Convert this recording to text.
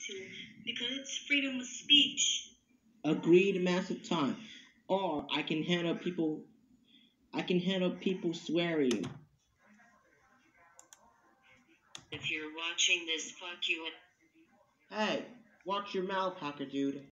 to, because it's freedom of speech. Agreed, Master Time. Or I can handle people. I can handle people swearing. If you're watching this, fuck you. Hey, watch your mouth, hacker dude.